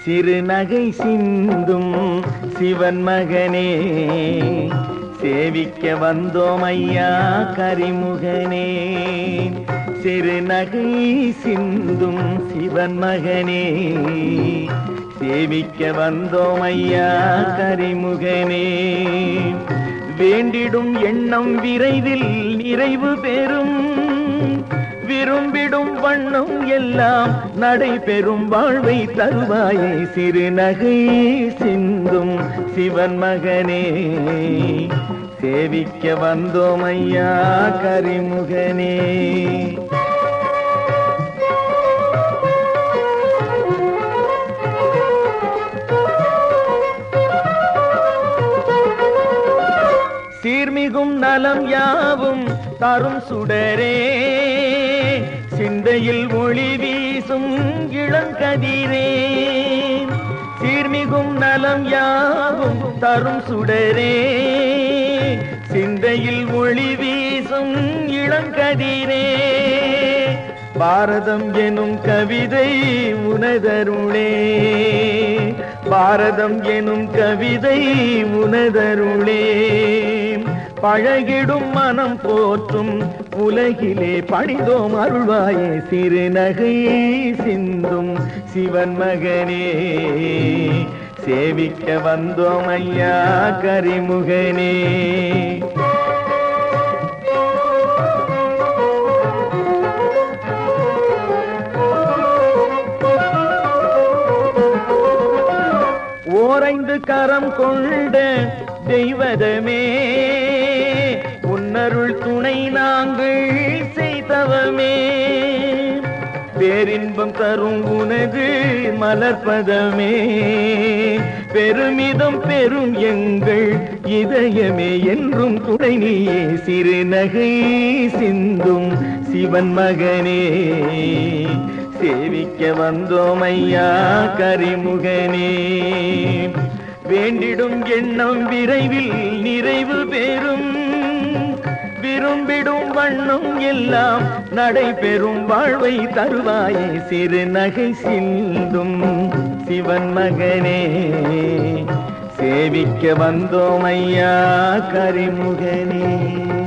சிறுநகை சிந்தும் சிவன் மகனே, சேவிக்க வந்தோம் ஐயா கரிமுகனே. சிறுநகை சிந்தும் சிவன் மகனே, சேவிக்க வந்தோம் ஐயா கரிமுகனே. வேண்டிடும் எண்ணம் விரைவில் நிறைவு பெறும், விரும்பிடும் வண்ணம் எல்லாம் நடைபெறும் வாழ்வை தருவாயே. சிறுநகை சிந்தும் சிவன் மகனே, சேவிக்க வந்தோம் ஐயா கரிமுகனே. சீர்மிகும் நலம் யாவும் தரும் சுடரே, சிந்தையில் ஒளி வீசும் இளங்கதிரே. சீர்மிகும் நலம் யாவும் தரும் சுடரே, சிந்தையில் ஒளி வீசும் இளங்கதிரே. பாரதம் எனும் கவிதை உனதருளே, பாரதம் எனும் கவிதை உனதருளே. பழகிடும் மனம் போற்றும் உலகிலே பணிதோம் அருள்வாயே. சிறுநகை சிந்தும் சிவன் மகனே, சேவிக்க வந்தோம் ஐயா கரிமுகனே. ஓரைந்து கரம் கொண்ட தெய்வதமே, உன்னருள் துணை நாங்கள் செய்தவமே. பேரின்பம் தரும் உனது மலர்பதமே, பெருமிதம் பெரும் எங்கள் இதயமே என்றும் துணை நீயே. சிறுநகை சிந்தும் சிவன் மகனே, சேவிக்க வந்தோம் ஐயா கரிமுகனே. வேண்டிடும் எண்ணம் விரைவில் நிறைவு பெறும், விரும்பிடும் வண்ணம் எல்லாம் நடைபெறும் வாழ்வை தருவாயே. சிறுநகை சிந்தும் சிவன் மகனே, சேவிக்க வந்தோம் ஐயா கரிமுகனே.